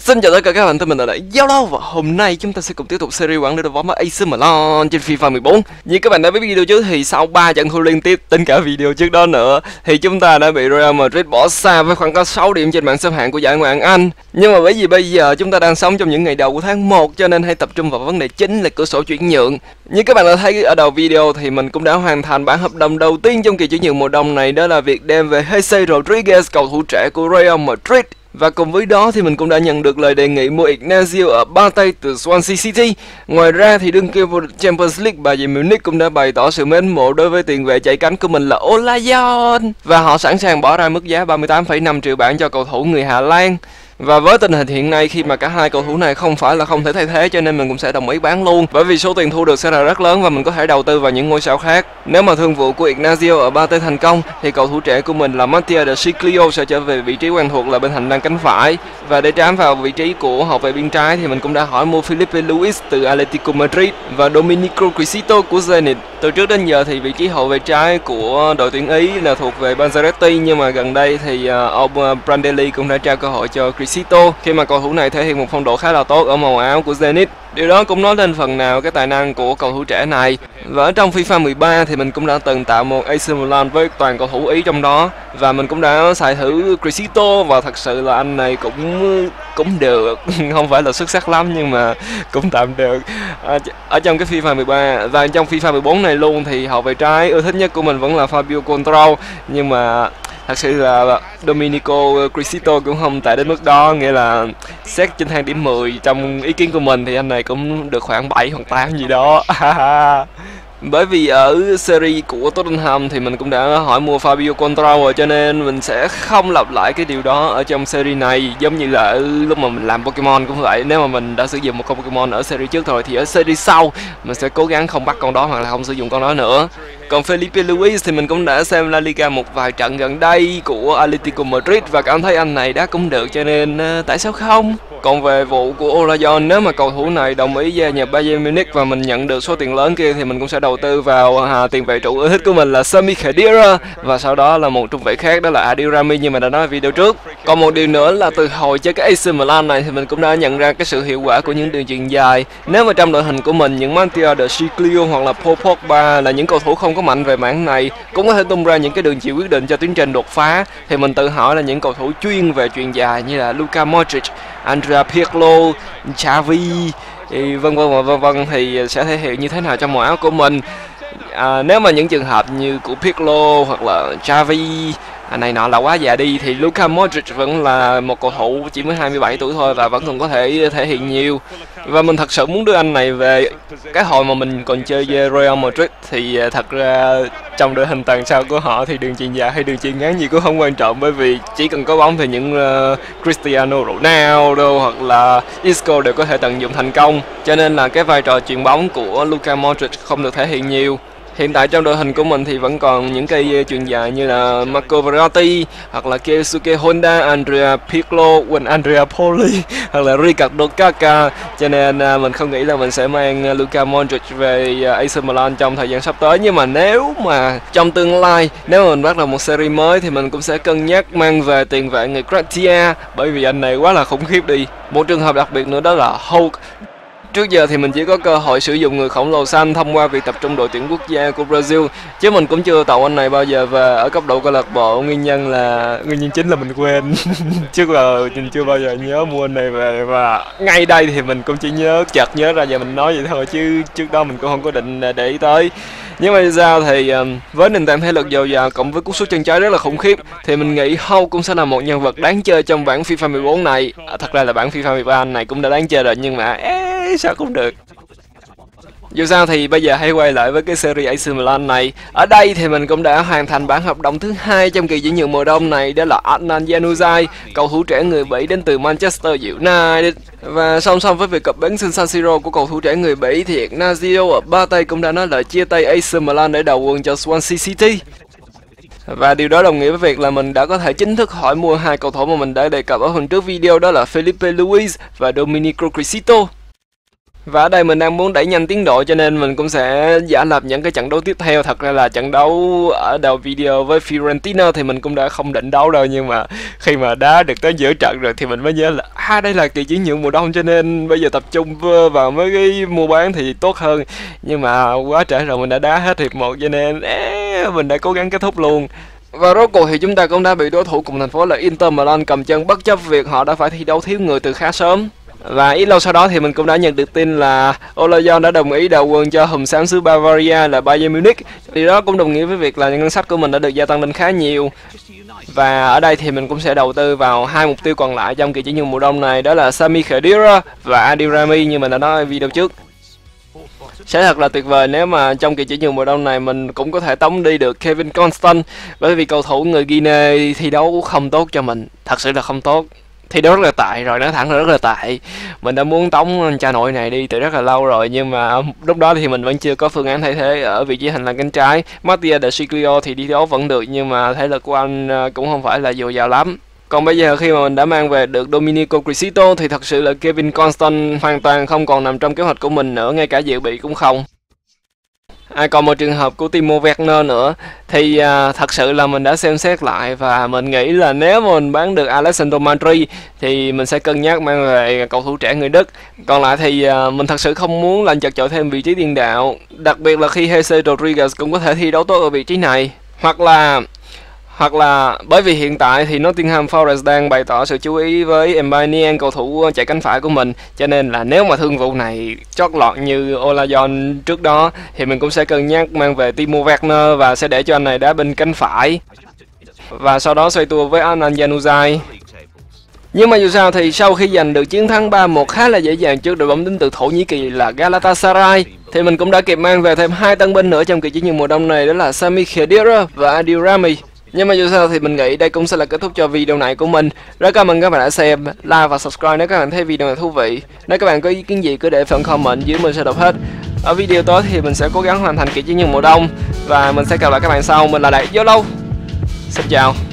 Xin chào tất cả các bạn, tôi mình là Zalo và hôm nay chúng ta sẽ cùng tiếp tục series quản lý đội bóng AC Milan trên FIFA 14. Như các bạn đã biết video trước thì sau 3 trận thua liên tiếp, tính cả video trước đó nữa, thì chúng ta đã bị Real Madrid bỏ xa với khoảng cách 6 điểm trên bảng xếp hạng của giải Ngoại hạng Anh. Nhưng mà bởi vì bây giờ chúng ta đang sống trong những ngày đầu của tháng 1 cho nên hãy tập trung vào vấn đề chính là cửa sổ chuyển nhượng. Như các bạn đã thấy ở đầu video thì mình cũng đã hoàn thành bản hợp đồng đầu tiên trong kỳ chuyển nhượng mùa đông này, đó là việc đem về Jesus Rodriguez, cầu thủ trẻ của Real Madrid. Và cùng với đó thì mình cũng đã nhận được lời đề nghị mua Ignacio ở ba tay từ Swansea City. Ngoài ra thì đương kim vô địch Champions League Bayern Munich cũng đã bày tỏ sự mến mộ đối với tiền vệ chạy cánh của mình là Olajon, và họ sẵn sàng bỏ ra mức giá 38,5 triệu bảng cho cầu thủ người Hà Lan. Và với tình hình hiện nay, khi mà cả hai cầu thủ này không phải là không thể thay thế, cho nên mình cũng sẽ đồng ý bán luôn, bởi vì số tiền thu được sẽ là rất lớn và mình có thể đầu tư vào những ngôi sao khác. Nếu mà thương vụ của Ignacio ở ba tay thành công thì cầu thủ trẻ của mình là Mattia De Sciglio sẽ trở về vị trí quen thuộc là bên hành lang cánh phải. Và để trám vào vị trí của hậu vệ biên trái thì mình cũng đã hỏi mua Filipe Luis từ Atletico Madrid và Domenico Crisito của Zenit. Từ trước đến giờ thì vị trí hậu vệ trái của đội tuyển Ý là thuộc về Banzaretti, nhưng mà gần đây thì ông Prandelli cũng đã trao cơ hội cho Crisito khi mà cầu thủ này thể hiện một phong độ khá là tốt ở màu áo của Zenit. Điều đó cũng nói lên phần nào cái tài năng của cầu thủ trẻ này. Và ở trong FIFA 13 thì mình cũng đã từng tạo một AC Milan với toàn cầu thủ Ý trong đó, và mình cũng đã xài thử Crisito và thật sự là anh này cũng được, không phải là xuất sắc lắm nhưng mà cũng tạm được ở trong cái FIFA 13. Và trong FIFA 14 này luôn thì hậu vệ trái ưa thích nhất của mình vẫn là Fabio Control, nhưng mà thật sự là Domenico Crisito cũng không tệ đến mức đó, nghĩa là xét trên thang điểm 10 trong ý kiến của mình thì anh này cũng được khoảng 7 hoặc 8 gì đó. Bởi vì ở series của Tottenham thì mình cũng đã hỏi mua Fabio Control rồi, cho nên mình sẽ không lặp lại cái điều đó ở trong series này. Giống như là ở lúc mà mình làm Pokemon cũng vậy, nếu mà mình đã sử dụng một con Pokemon ở series trước rồi thì ở series sau mình sẽ cố gắng không bắt con đó hoặc là không sử dụng con đó nữa. Còn Filipe Luis thì mình cũng đã xem La Liga một vài trận gần đây của Atletico Madrid và cảm thấy anh này đã cũng được, cho nên tại sao không. Còn về vụ của Olajon, nếu mà cầu thủ này đồng ý gia nhập Bayern Munich và mình nhận được số tiền lớn kia thì mình cũng sẽ đầu tư vào tiền vệ trụ ưa thích của mình là Sami Khedira, và sau đó là một trung vệ khác đó là Adil Rami như mình đã nói ở video trước. Còn một điều nữa là từ hồi chơi cái AC Milan này thì mình cũng đã nhận ra cái sự hiệu quả của những đường chuyền dài. Nếu mà trong đội hình của mình những Mattia De Sciglio hoặc là Paul Pogba là những cầu thủ không có mạnh về mảng này cũng có thể tung ra những cái đường chuyền quyết định cho tiến trình đột phá, thì mình tự hỏi là những cầu thủ chuyên về chuyền dài như là Luka Modric, Andrea Pirlo, Xavi, vân vân thì sẽ thể hiện như thế nào trong màu áo của mình. Nếu mà những trường hợp như của Pirlo hoặc là Xavi này nọ là quá già đi thì Luka Modric vẫn là một cầu thủ chỉ mới 27 tuổi thôi và vẫn còn có thể thể hiện nhiều. Và mình thật sự muốn đưa anh này về. Cái hồi mà mình còn chơi với Real Madrid thì thật ra trong đội hình tàn sau của họ thì đường chuyền dài hay đường chuyền ngắn gì cũng không quan trọng, bởi vì chỉ cần có bóng thì những Cristiano Ronaldo hoặc là Isco đều có thể tận dụng thành công, cho nên là cái vai trò chuyền bóng của Luka Modric không được thể hiện nhiều. Hiện tại trong đội hình của mình thì vẫn còn những cây chuyền dài như là Marco Verratti hoặc là Keisuke Honda, Andrea Pirlo, Andrea Poli hoặc là Ricardo Kaká, cho nên mình không nghĩ là mình sẽ mang Luka Modric về AC Milan trong thời gian sắp tới. Nhưng mà nếu mà trong tương lai, nếu mà mình bắt đầu một series mới thì mình cũng sẽ cân nhắc mang về tiền vệ người Croatia, bởi vì anh này quá là khủng khiếp đi. Một trường hợp đặc biệt nữa đó là Hulk. Trước giờ thì mình chỉ có cơ hội sử dụng người khổng lồ xanh thông qua việc tập trung đội tuyển quốc gia của Brazil, chứ mình cũng chưa tậu anh này bao giờ về ở cấp độ câu lạc bộ. Nguyên nhân chính là mình quên trước giờ mình chưa bao giờ nhớ mua anh này về, và ngay đây thì mình cũng chỉ chợt nhớ ra và mình nói vậy thôi, chứ trước đó mình cũng không có định để ý tới. Nhưng mà sao thì với nền tảng thể lực dồi dào cộng với cú sút chân trái rất là khủng khiếp thì mình nghĩ Hulk cũng sẽ là một nhân vật đáng chơi trong bản FIFA 14 này. Thật ra là bản FIFA 13 này cũng đã đáng chơi rồi, nhưng mà sao cũng được. Dù sao thì bây giờ hãy quay lại với cái series AC Milan này. Ở đây thì mình cũng đã hoàn thành bản hợp đồng thứ hai trong kỳ chuyển nhượng mùa đông này, đó là Adnan Januzaj, cầu thủ trẻ người Bỉ đến từ Manchester United. Và song song với việc cập bến sân San Siro của cầu thủ trẻ người Bỉ thì Ignacio ở ba tay cũng đã nói lời chia tay AC Milan để đầu quân cho Swansea City. Và điều đó đồng nghĩa với việc là mình đã có thể chính thức hỏi mua hai cầu thủ mà mình đã đề cập ở phần trước video, đó là Filipe Luis và Domenico Crisito. Và ở đây mình đang muốn đẩy nhanh tiến độ cho nên mình cũng sẽ giả lập những cái trận đấu tiếp theo. Thật ra là trận đấu ở đầu video với Fiorentina thì mình cũng đã không định đấu đâu, nhưng mà khi mà đá được tới giữa trận rồi thì mình mới nhớ là đây là kỳ chuyển nhượng mùa đông cho nên bây giờ tập trung vào mấy cái mua bán thì tốt hơn. Nhưng mà quá trễ rồi, mình đã đá hết hiệp 1 cho nên mình đã cố gắng kết thúc luôn. Và rốt cuộc thì chúng ta cũng đã bị đối thủ cùng thành phố là Inter Milan cầm chân, bất chấp việc họ đã phải thi đấu thiếu người từ khá sớm. Và ít lâu sau đó thì mình cũng đã nhận được tin là Olajon đã đồng ý đầu quân cho hùm xám xứ Bavaria là Bayern Munich. Thì đó cũng đồng nghĩa với việc là ngân sách của mình đã được gia tăng lên khá nhiều. Và ở đây thì mình cũng sẽ đầu tư vào hai mục tiêu còn lại trong kỳ chuyển nhượng mùa đông này, đó là Sami Khedira và Adil Rami như mình đã nói ở video trước. Sẽ thật là tuyệt vời nếu mà trong kỳ chuyển nhượng mùa đông này mình cũng có thể tống đi được Kevin Constant, bởi vì cầu thủ người Guinea thi đấu không tốt cho mình, thật sự là không tốt. Thi đấu rất là tệ rồi, nói thẳng là rất là tệ. Mình đã muốn tống cha nội này đi từ rất là lâu rồi, nhưng mà lúc đó thì mình vẫn chưa có phương án thay thế ở vị trí hành lang cánh trái. Mattia De Sciglio thì đi đấu vẫn được, nhưng mà thể lực của anh cũng không phải là dồi dào lắm. Còn bây giờ khi mà mình đã mang về được Domenico Crisito thì thật sự là Kevin Constant hoàn toàn không còn nằm trong kế hoạch của mình nữa, ngay cả dự bị cũng không. Còn một trường hợp của Timo Werner nữa thì thật sự là mình đã xem xét lại và mình nghĩ là nếu mà mình bán được Alessandro Madri thì mình sẽ cân nhắc mang về cầu thủ trẻ người Đức. Còn lại thì mình thật sự không muốn là chật chội thêm vị trí tiền đạo, đặc biệt là khi Jose Rodriguez cũng có thể thi đấu tốt ở vị trí này. Hoặc là bởi vì hiện tại thì Nottingham Forest đang bày tỏ sự chú ý với Mbanian, cầu thủ chạy cánh phải của mình, cho nên là nếu mà thương vụ này chót lọt như Olajon trước đó thì mình cũng sẽ cân nhắc mang về Timo Werner và sẽ để cho anh này đá bên cánh phải và sau đó xoay tua với Adnan Januzaj. Nhưng mà dù sao thì sau khi giành được chiến thắng 3-1 khá là dễ dàng trước đội bóng đến từ Thổ Nhĩ Kỳ là Galatasaray thì mình cũng đã kịp mang về thêm 2 tân binh nữa trong kỳ chuyển nhượng mùa đông này, đó là Sami Khedira và Adil Rami. Nhưng mà dù sao thì mình nghĩ đây cũng sẽ là kết thúc cho video này của mình. Rất cảm ơn các bạn đã xem, like và subscribe nếu các bạn thấy video này thú vị. Nếu các bạn có ý kiến gì cứ để phần comment dưới, mình sẽ đọc hết. Ở video tới thì mình sẽ cố gắng hoàn thành kỳ chuyển nhượng mùa đông và mình sẽ gặp lại các bạn sau. Mình là Đại YOLO. Xin chào.